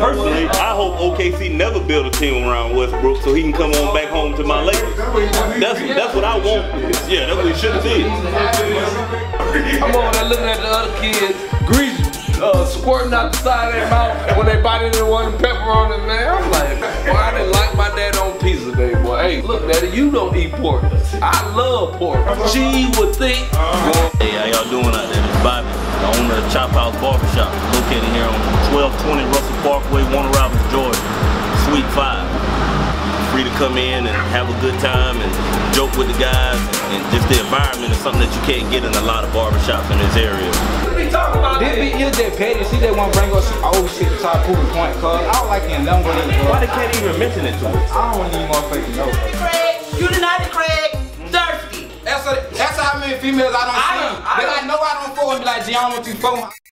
personally, I hope OKC never build a team around Westbrook so he can come on back home to my Lakers. That's what I want. Yeah, that's what he should have did. I'm over there looking at the other kids, grease squirting out the side of their mouth, and when they bite into one pepper on it, man, I'm like, boy, I didn't like my dad on pizza day, boy. Hey, look, daddy, you don't eat pork. I love pork. She would think. Hey, how y'all doing out there? It's Bobby, the owner of Chop House Barbershop, located here on 1220 Russell Parkway, Warner Robins, Georgia, Suite 5. Free to come in and have a good time and joke with the guys, and just the environment is something that you can't get in a lot of barbershops in this area. This bitch is that petty. She just want to bring up some old shit to try to prove a point, cuz I don't like it in number. Why they can't even mention it to us? I don't need motherfucking know. Craig, you United Craig, thirsty. That's how many females I don't see. But I know I don't fuck with me like Gianna 2-4.